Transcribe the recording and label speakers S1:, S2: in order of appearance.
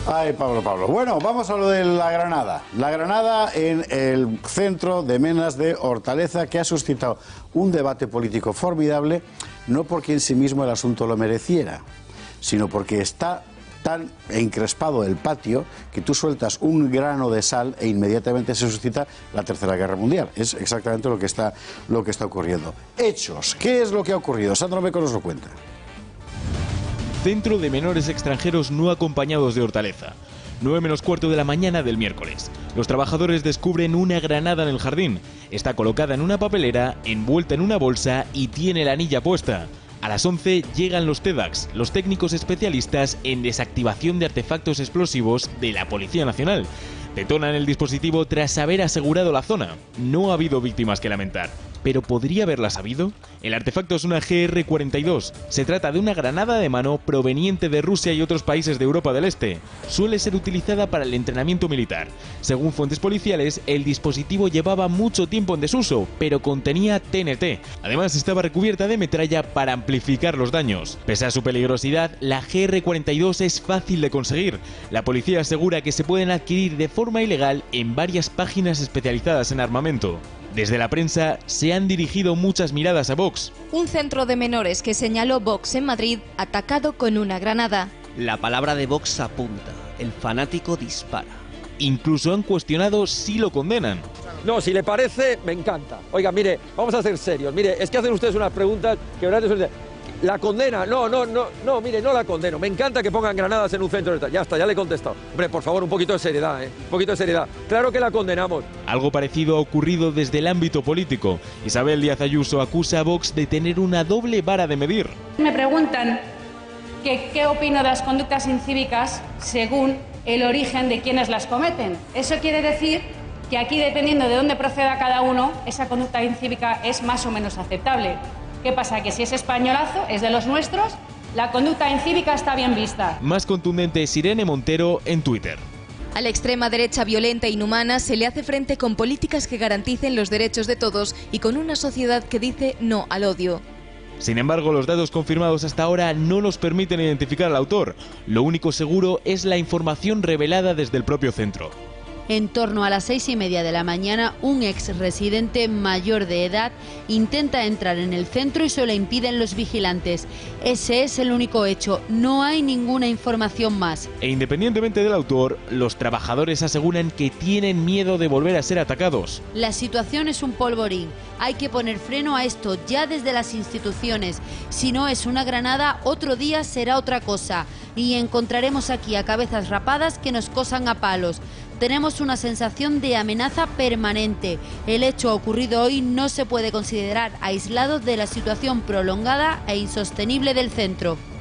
S1: Ay, Pablo. Bueno, vamos a lo de la Granada. La Granada en el centro de Menas de Hortaleza, que ha suscitado un debate político formidable, no porque en sí mismo el asunto lo mereciera, sino porque está tan encrespado el patio que tú sueltas un grano de sal e inmediatamente se suscita la Tercera Guerra Mundial. Es exactamente lo que está ocurriendo. Hechos. ¿Qué es lo que ha ocurrido? Sandro Meco nos lo cuenta.
S2: Centro de menores extranjeros no acompañados de Hortaleza. 9 menos cuarto de la mañana del miércoles. Los trabajadores descubren una granada en el jardín. Está colocada en una papelera, envuelta en una bolsa y tiene la anilla puesta. A las 11 llegan los TEDx, los técnicos especialistas en desactivación de artefactos explosivos de la Policía Nacional. Detonan el dispositivo tras haber asegurado la zona. No ha habido víctimas que lamentar. ¿Pero podría haberlas habido? El artefacto es una GR-42. Se trata de una granada de mano proveniente de Rusia y otros países de Europa del Este. Suele ser utilizada para el entrenamiento militar. Según fuentes policiales, el dispositivo llevaba mucho tiempo en desuso, pero contenía TNT. Además, estaba recubierta de metralla para amplificar los daños. Pese a su peligrosidad, la GR-42 es fácil de conseguir. La policía asegura que se pueden adquirir de forma ilegal en varias páginas especializadas en armamento. Desde la prensa se han dirigido muchas miradas a Vox.
S3: Un centro de menores que señaló Vox en Madrid atacado con una granada.
S4: La palabra de Vox apunta, el fanático dispara.
S2: Incluso han cuestionado si lo condenan.
S5: No, si le parece, me encanta. Oiga, mire, vamos a ser serios. Mire, es que hacen ustedes unas preguntas que verdaderamente... ¿La condena? No, mire, no la condeno. Me encanta que pongan granadas en un centro de... Ya está, ya le he contestado. Hombre, por favor, un poquito de seriedad, Un poquito de seriedad. Claro que la condenamos.
S2: Algo parecido ha ocurrido desde el ámbito político. Isabel Díaz Ayuso acusa a Vox de tener una doble vara de medir.
S6: Me preguntan qué opino de las conductas incívicas según el origen de quienes las cometen. Eso quiere decir que aquí, dependiendo de dónde proceda cada uno, esa conducta incívica es más o menos aceptable. ¿Qué pasa? Que si es españolazo, es de los nuestros, la conducta incívica está bien vista.
S2: Más contundente es Irene Montero en Twitter.
S3: A la extrema derecha violenta e inhumana se le hace frente con políticas que garanticen los derechos de todos y con una sociedad que dice no al odio.
S2: Sin embargo, los datos confirmados hasta ahora no nos permiten identificar al autor. Lo único seguro es la información revelada desde el propio centro.
S7: En torno a las 6:30 de la mañana, un ex residente mayor de edad intenta entrar en el centro y se lo impiden los vigilantes. Ese es el único hecho, no hay ninguna información más.
S2: E independientemente del autor, los trabajadores aseguran que tienen miedo de volver a ser atacados.
S7: La situación es un polvorín. Hay que poner freno a esto ya desde las instituciones. Si no es una granada, otro día será otra cosa. Y encontraremos aquí a cabezas rapadas que nos cosan a palos. Tenemos una sensación de amenaza permanente. El hecho ocurrido hoy no se puede considerar aislado de la situación prolongada e insostenible del centro.